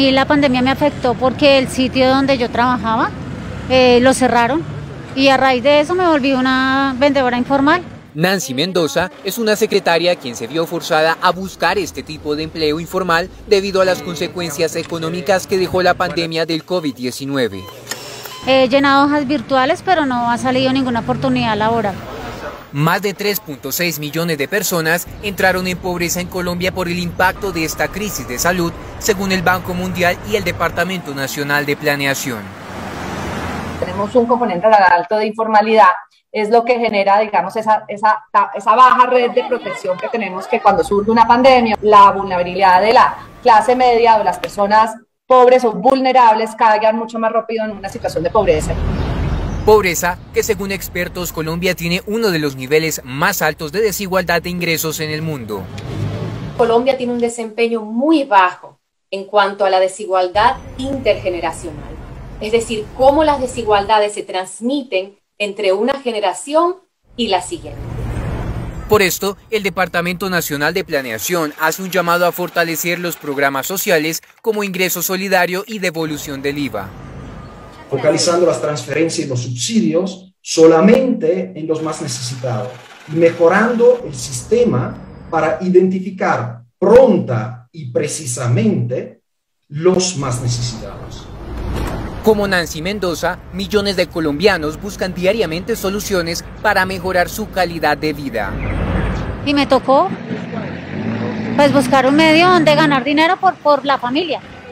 mí la pandemia me afectó porque el sitio donde yo trabajaba lo cerraron y a raíz de eso me volví una vendedora informal. Nancy Mendoza es una secretaria quien se vio forzada a buscar este tipo de empleo informal debido a las consecuencias económicas que dejó la pandemia del COVID-19. He llenado hojas virtuales, pero no ha salido ninguna oportunidad laboral. Más de 3.6 millones de personas entraron en pobreza en Colombia por el impacto de esta crisis de salud, según el Banco Mundial y el Departamento Nacional de Planeación. Tenemos un componente alto de informalidad, es lo que genera, digamos, esa baja red de protección que tenemos, que cuando surge una pandemia, la vulnerabilidad de la clase media o las personas pobres o vulnerables caigan mucho más rápido en una situación de pobreza. Pobreza que, según expertos, Colombia tiene uno de los niveles más altos de desigualdad de ingresos en el mundo. Colombia tiene un desempeño muy bajo en cuanto a la desigualdad intergeneracional, es decir, cómo las desigualdades se transmiten entre una generación y la siguiente. Por esto, el Departamento Nacional de Planeación hace un llamado a fortalecer los programas sociales como ingreso solidario y devolución del IVA. Focalizando las transferencias y los subsidios solamente en los más necesitados y mejorando el sistema para identificar pronta y precisamente los más necesitados. Como Nancy Mendoza, millones de colombianos buscan diariamente soluciones para mejorar su calidad de vida. Y me tocó pues buscar un medio donde ganar dinero por la familia.